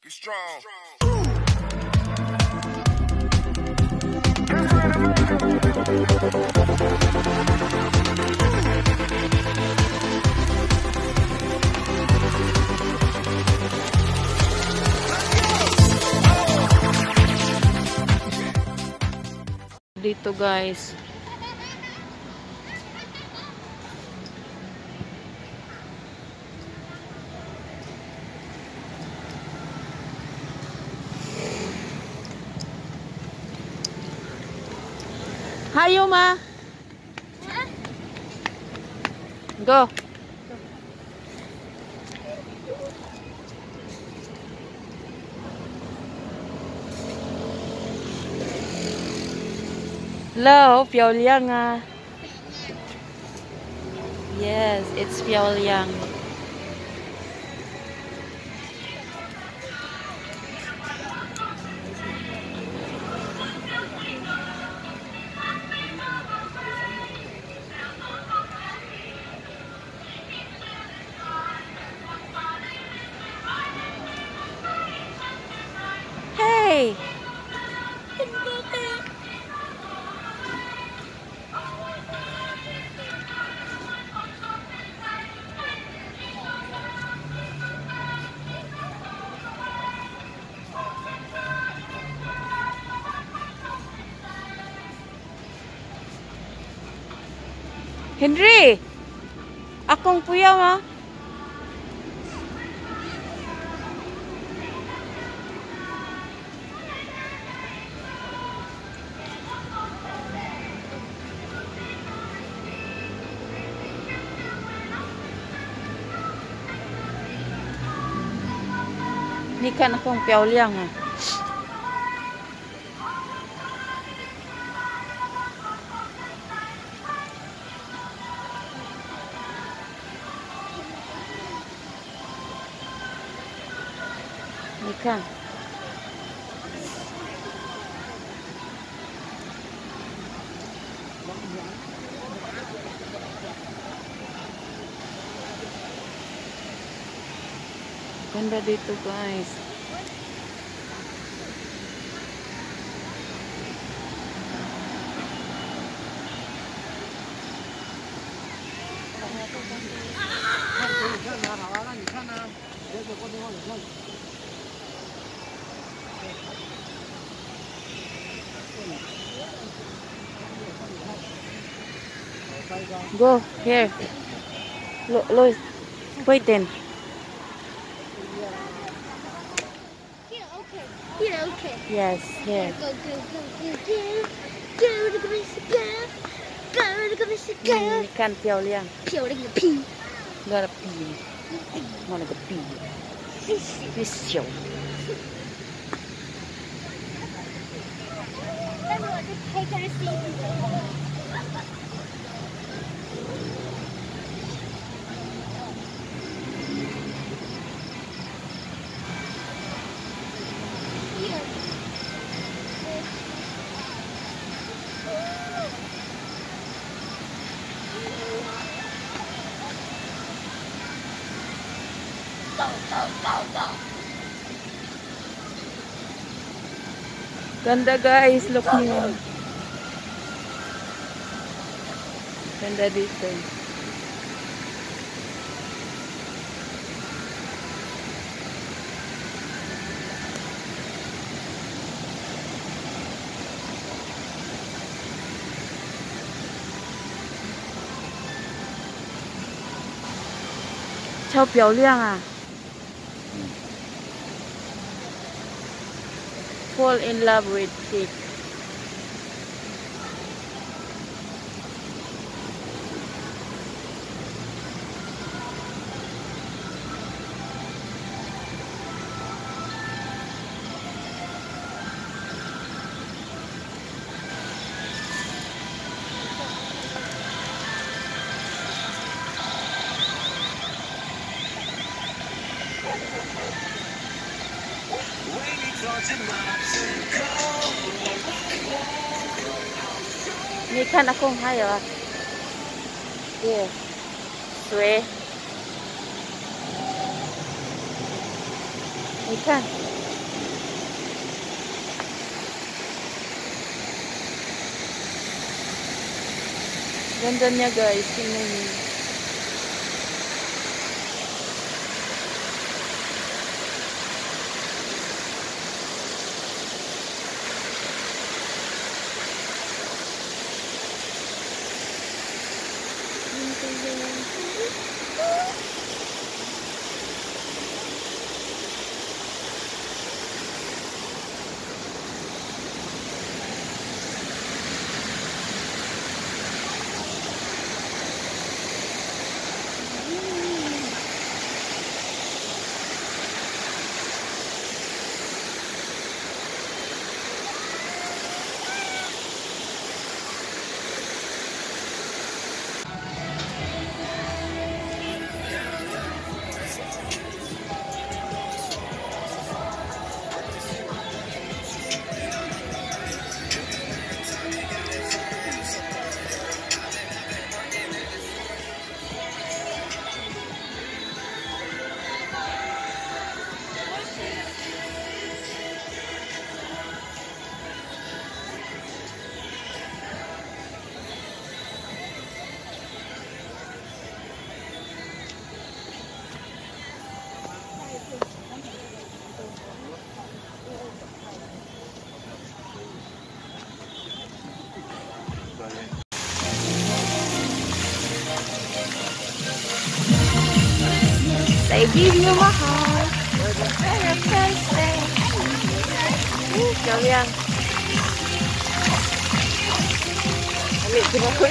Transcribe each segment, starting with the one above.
Be strong. Dito guys. Hayo ma. Go. Hello, Piao Liang ah. Yes, it's Piao Liang. Hey. Henry, akong puya ma. Ni kan akong Piao Liang ah. Ni kan. Ganda dito guys. Go here. Lois, wait then. Here, okay. Yes, here. Go, go, go, go, go. Go, look at this, go. Go, look at this, go. Ni kan Piao Liang. 漂亮个屁！ Gotta pee. Wanna go pee. This show. 但是我是开根 CD 的。 Ganda guys, look niyo. Ganda dito. Chào Piao Liang à. Fall in love with it. Ni kan akong hayo. Yeah. Swe. Ni kan. Ganda niya guys, tingnan niyo. Say, give you my heart for the very first day. Kalian. Ambil terus.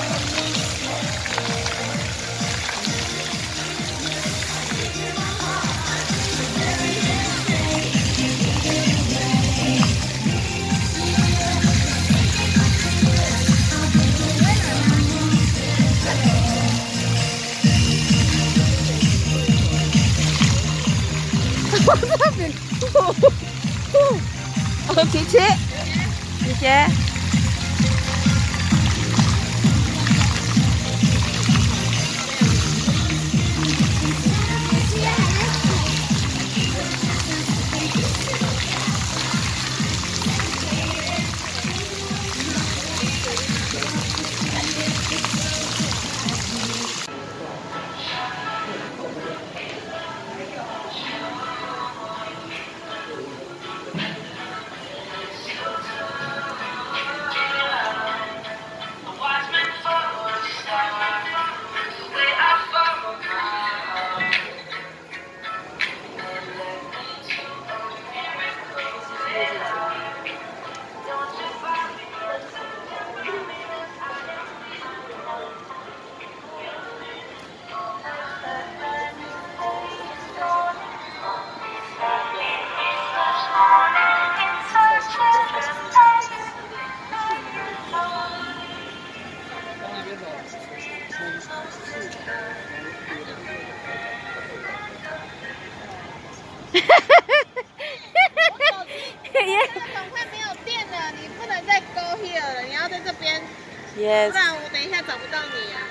Oh, 姐姐，姐姐。Yes. 不然我等一下找不到你啊。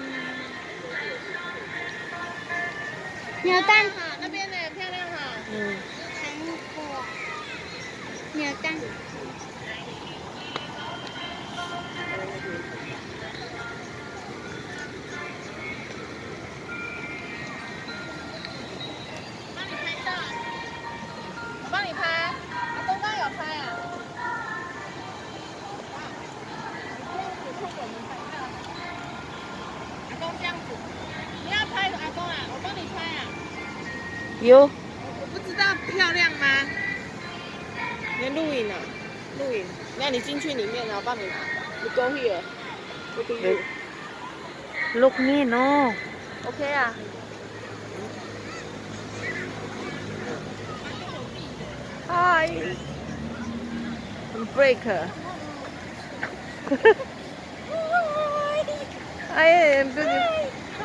鸟蛋好，那边的漂亮哈。韩国鸟蛋。帮你拍照，我帮你拍。我刚刚有拍啊。 这样子，你要拍阿公啊？我帮你拍啊。 有。 我不知道漂亮吗？你录影啊？录影。那你进去里面啊，我帮你拿。你 go here。Look at you. Look me, no. OK 啊。 Hi. Breaker. I am beautiful.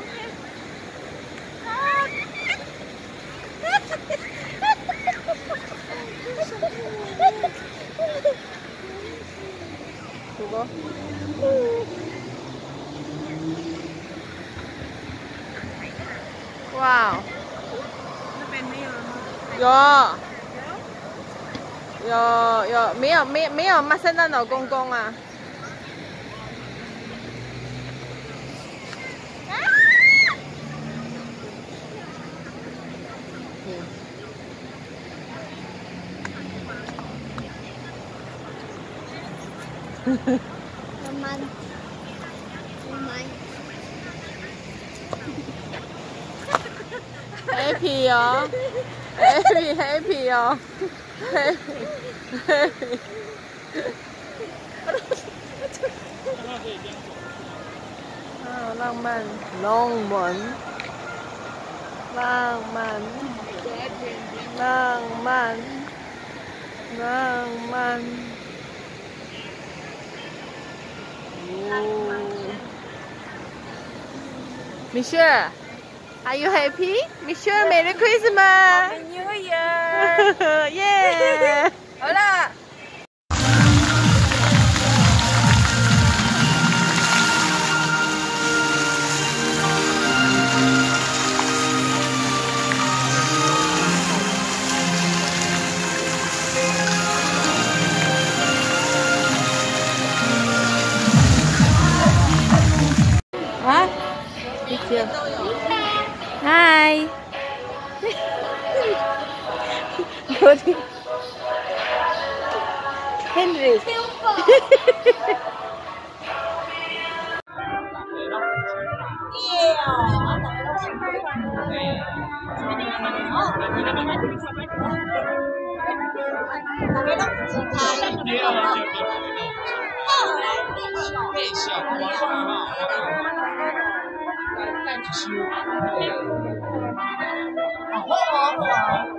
그거? 와우. 那边没有了有吗？ 没有马圣诞老公公啊。 慢，慢。 Happy 哦 ，Happy 哦 ，Happy。啊，浪漫，龙门，浪漫，浪漫，浪漫。哦 ，Michelle, are you happy? Michelle, Merry Christmas! Happy New Year! Yeah! 好了。 啊？谢谢。嗨。我的 Henry。 好啊。